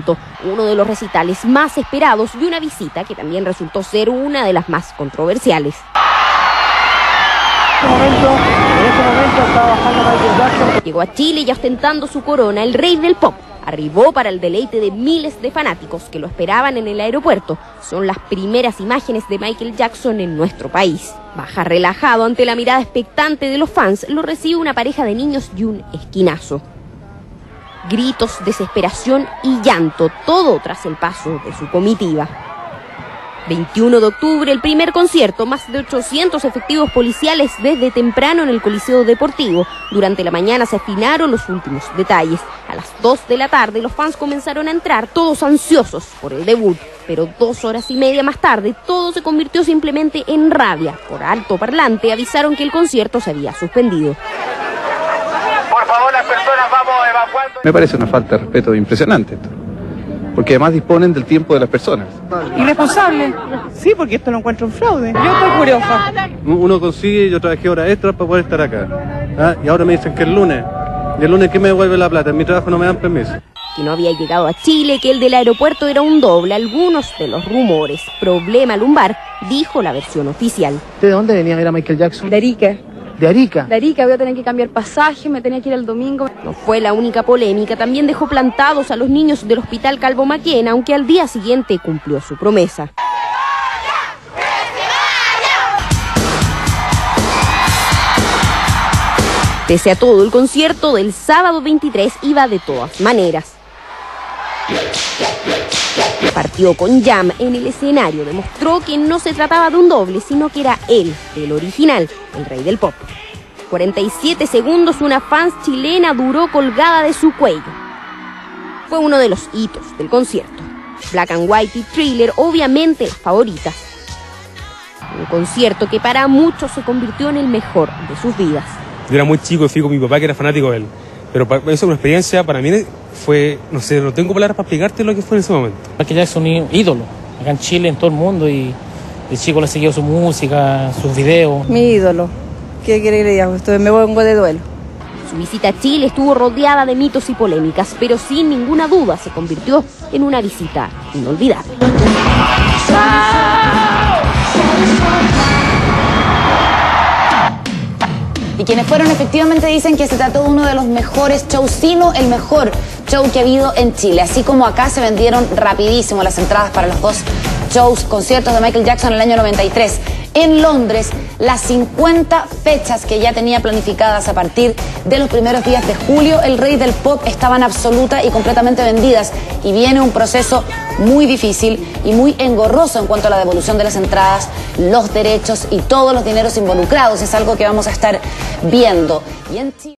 evento, uno de los recitales más esperados y una visita que también resultó ser una de las más controversiales. En este momento estaba bajando Michael Jackson. Llegó a Chile ya ostentando su corona, el rey del pop. Arribó para el deleite de miles de fanáticos que lo esperaban en el aeropuerto. Son las primeras imágenes de Michael Jackson en nuestro país. Baja relajado ante la mirada expectante de los fans, lo recibe una pareja de niños y un esquinazo. Gritos, desesperación y llanto, todo tras el paso de su comitiva. 21 de octubre, el primer concierto, más de 800 efectivos policiales desde temprano en el Coliseo Deportivo. Durante la mañana se afinaron los últimos detalles. A las 2 de la tarde los fans comenzaron a entrar, todos ansiosos por el debut. Pero 2 horas y media más tarde, todo se convirtió simplemente en rabia. Por altoparlante avisaron que el concierto se había suspendido. Por favor, las personas vamos evacuando. Me parece una falta de respeto impresionante esto, porque además disponen del tiempo de las personas. Irresponsable. Sí, porque esto lo encuentro un fraude. Yo estoy curiosa. Uno consigue, yo trabajé horas extras para poder estar acá. Y ahora me dicen que el lunes. ¿Y el lunes qué me devuelve la plata? En mi trabajo no me dan permiso. Que no había llegado a Chile, que el del aeropuerto era un doble, algunos de los rumores. Problema lumbar, dijo la versión oficial. ¿De dónde venía a ver a Michael Jackson? De Arica. ¿De Arica? De Arica, voy a tener que cambiar pasaje, me tenía que ir el domingo. No fue la única polémica, también dejó plantados a los niños del Hospital Calvo Maquena, aunque al día siguiente cumplió su promesa. Pese a todo, el concierto del sábado 23 iba de todas maneras. Partió con Jam en el escenario, demostró que no se trataba de un doble, sino que era él, el original, el rey del pop. 47 segundos una fan chilena duró colgada de su cuello. Fue uno de los hitos del concierto. Black and White y Thriller, obviamente las favoritas. Un concierto que para muchos se convirtió en el mejor de sus vidas. Yo era muy chico y fui con mi papá, que era fanático de él. Pero eso es una experiencia, para mí fue, no sé, no tengo palabras para explicarte lo que fue en ese momento. Michael Jackson es un ídolo, acá en Chile, en todo el mundo, y el chico le ha seguido su música, sus videos. Mi ídolo. ¿Qué quiere que le diga? Me pongo de duelo. Su visita a Chile estuvo rodeada de mitos y polémicas, pero sin ninguna duda se convirtió en una visita inolvidable. Y quienes fueron efectivamente dicen que se trató de uno de los mejores shows, sino el mejor show que ha habido en Chile. Así como acá se vendieron rapidísimo las entradas para los 2 conciertos de Michael Jackson en el año 93. En Londres, las 50 fechas que ya tenía planificadas a partir de los primeros días de julio, el rey del pop, estaban absoluta y completamente vendidas. Y viene un proceso muy difícil y muy engorroso en cuanto a la devolución de las entradas, los derechos y todos los dineros involucrados. Es algo que vamos a estar viendo. Y en Chile...